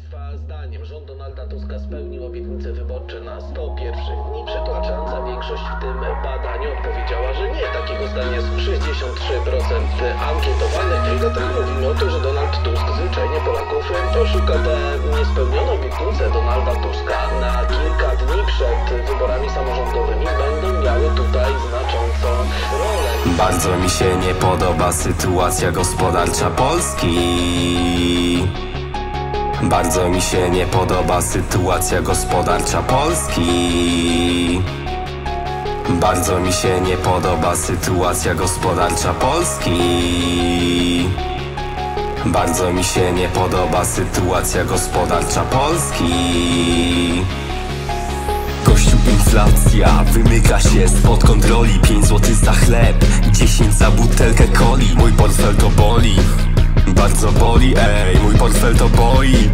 Państwa zdaniem rząd Donalda Tuska spełnił obietnice wyborcze na 100 pierwszych dni? Przytłaczająca większość w tym badaniu odpowiedziała, że nie. Takiego zdania jest 63% ankietowanych. I dlatego mówimy o tym, że Donald Tusk zwyczajnie Polaków oszukał. Te niespełnione obietnice Donalda Tuska na kilka dni przed wyborami samorządowymi będą miały tutaj znaczącą rolę. Bardzo mi się nie podoba sytuacja gospodarcza Polski. Bardzo mi się nie podoba sytuacja gospodarcza Polski. Bardzo mi się nie podoba sytuacja gospodarcza Polski. Bardzo mi się nie podoba sytuacja gospodarcza Polski. Kościół, inflacja wymyka się spod kontroli. 5 zł za chleb, 10 za butelkę coli. Mój portfel to boli, bardzo boli, mój portfel to boi.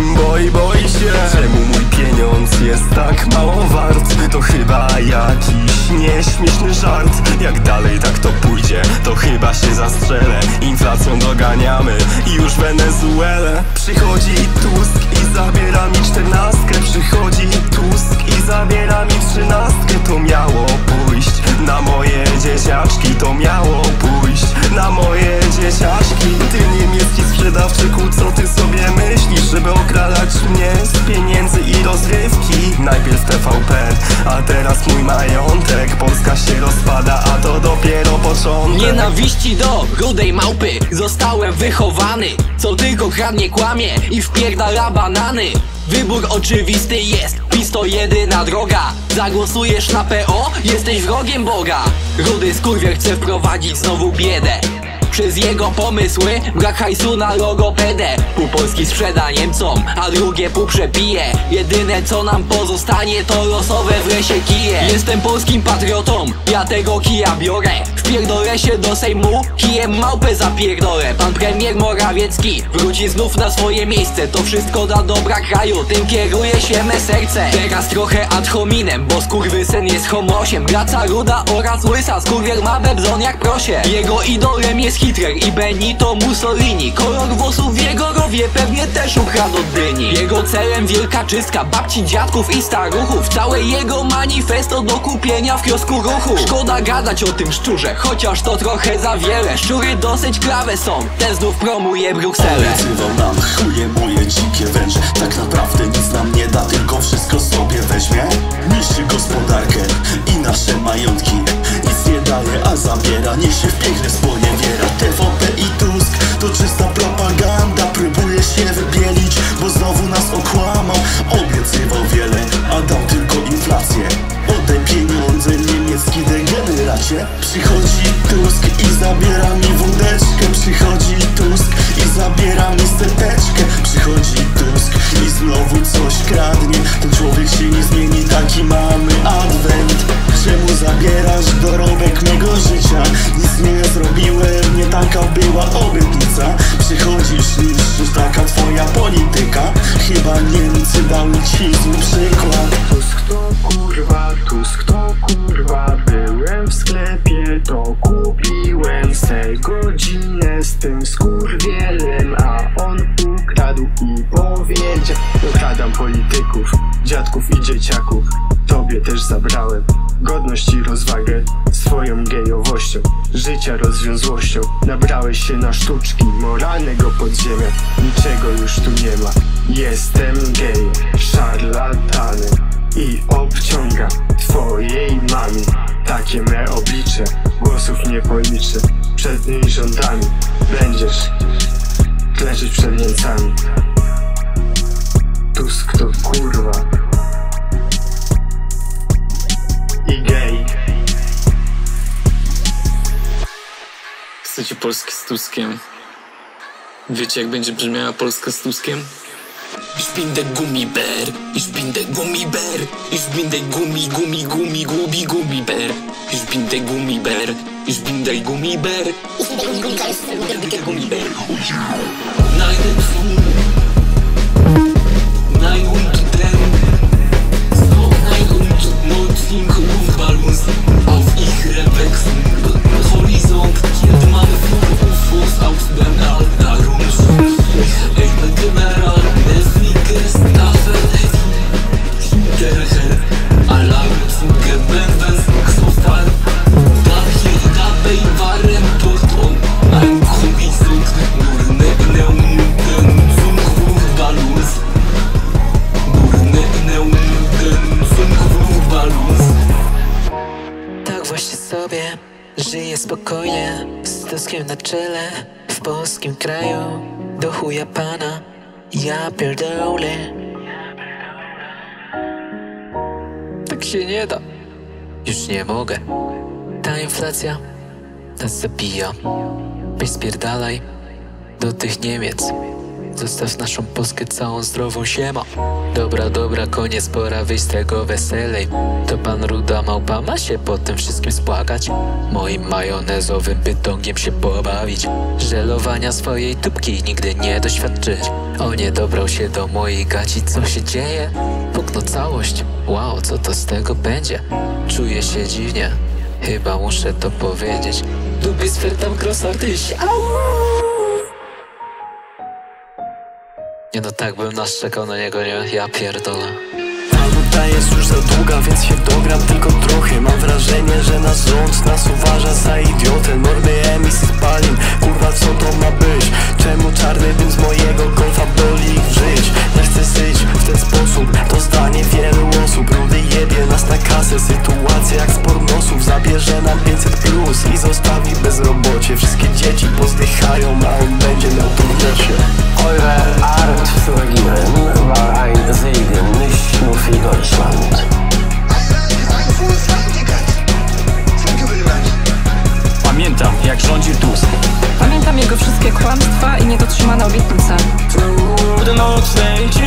Boi się. Czemu mój pieniądz jest tak mało wart? To chyba jakiś nieśmieszny żart. Jak dalej tak to pójdzie, to chyba się zastrzelę. Inflacją doganiamy i już Wenezuelę. Przychodzi Tusk i zabiera mi 14. Przychodzi Tusk i zabiera mi 13. To miało pójść na moje dzieciaczki. To miało pójść na moje dzieciaczki. Ty niemiecki sprzedawczyku, co ty sobie myślisz? Żeby okradać mnie z pieniędzy i rozrywki. Najpierw TVP, a teraz mój majątek. Polska się rozpada, a to dopiero początek. Nienawiści do rudej małpy zostałem wychowany, co tylko kradnie, kłamie i wpierdala banany. Wybór oczywisty jest, PiS to jedyna droga. Zagłosujesz na PO, jesteś wrogiem Boga. Rudy skurwiel chce wprowadzić znowu biedę. Przez jego pomysły brak hajsu na logopedę. Pół Polski sprzeda Niemcom, a drugie pół przepije. Jedyne co nam pozostanie to losowe w lesie kije. Jestem polskim patriotą, ja tego kija biorę. Wpierdolę się do Sejmu, kijem małpę zapierdolę. Pan premier Morawiecki wróci znów na swoje miejsce. To wszystko dla dobra kraju, tym kieruje się me serce. Teraz trochę ad hominem, bo skurwysyn jest homosiem. Graca ruda oraz łysa, skurwiel ma bebzon jak prosie. Jego idolem jest Hitler i Benito Mussolini. Kolor włosów w jego rowie pewnie też ukradł od dyni. Jego celem wielka czystka babci, dziadków i staruchów. Całe jego manifesto do kupienia w kiosku ruchu. Szkoda gadać o tym szczurze, chociaż to trochę za wiele. Szczury dosyć klawe są, ten znów promuje Brukselę. Obiecywał nam chuje moje dzikie węże. Tak naprawdę nic nam nie da, tylko wszystko sobie weźmie. Niszczy gospodarkę i nasze majątki. Nic nie daje, a zabiera, niesie w piękne sponiewiera. TVP i Tusk to czysta propaganda. Próbuje się wybielić, bo znowu nas okłamał. Obiecywał wiele, a dał tylko inflację. Oddaj pieniądze, niemiecki degeneracie. Przychodzi Tusk i zabiera mi wódeczkę. Przychodzi Tusk i zabiera mi seteczkę. Przychodzi Tusk i znowu coś kradnie. Ten człowiek się nie zmieni, taki mamy adwent. Czemu zabierasz dorobek mego życia? Nic nie zrobiłem, nie taka była obietnica. Przychodzisz, niszczysz, taka twoja polityka. Chyba Niemcy dały ci zły przykład. Tusk to kurwa, Tusk to kurwa. Byłem w sklepie, to kupiłem se godzinę z tym skurwielem. A on ukradł i powiedział: okradam polityków, dziadków i dzieciaków. Tobie też zabrałem godność i rozwagę swoją gejowością, życia rozwiązłością. Nabrałeś się na sztuczki moralnego podziemia. Niczego już tu nie ma. Jestem gejem, szarlatanem i obciąga twojej mamie. Takie me oblicze, głosów nie policzę. Przed tymi rządami będziesz klęczeć przed Niemcami. Tusk to kurwa i gej. Chcecie Polski z Tuskiem? Wiecie jak będzie brzmiała Polska z Tuskiem? Ich bin der Gummibär, ich bin der Gummibär, ich bin der Gummibär. Ich bin der Gummibär, ich bin der Gummibär. Ich bin der Gummibär. Nein, nein und den. Nein und Nordfink Luftballons auf ihre Wechsel. Horizont, kiedy mamy UFOs auf dem Altarums. Ich bin General, spokojnie, z Tuskiem na czele, w polskim kraju, do chuja pana, ja pierdolę. Tak się nie da, już nie mogę. Ta inflacja nas zabija. Weź spierdalaj do tych Niemiec, zostaw naszą Polskę całą zdrową, siema. Dobra, koniec, pora wyjść z tego weselej. To pan ruda małpa ma się po tym wszystkim spłakać, moim majonezowym bytongiem się pobawić, żelowania swojej tubki nigdy nie doświadczyć. O nie, dobrał się do mojej gaci, co się dzieje? Puknął całość, wow, co to z tego będzie? Czuję się dziwnie, chyba muszę to powiedzieć. Lubię sfertam krosartyś. Nie no, tak bym naszczekał na niego, nie? Ja pierdolę. Ta nuta jest już za długa, więc się dogram tylko trochę. Mam wrażenie, że nasz rząd nas uważa za idiotę. Normy emisji spalin, kurwa co to ma być? Czemu czarny dym z mojego golfa boli ich żyć? Nie chcę żyć w ten sposób, to zdanie wielu osób. Rudy jebie nas na kasę, sytuacja jak z pornosów. Zabierze nam 500+ i zostawi bezrobocie. Wszystkie dzieci pozdychają, a on będzie miał to w nosie. Eure Art für Regieren war ein Segen, nicht nur für Deutschland. Pamiętam, jak rządził Tusk. Pamiętam jego wszystkie kłamstwa i niedotrzymane obietnice. Do nocnej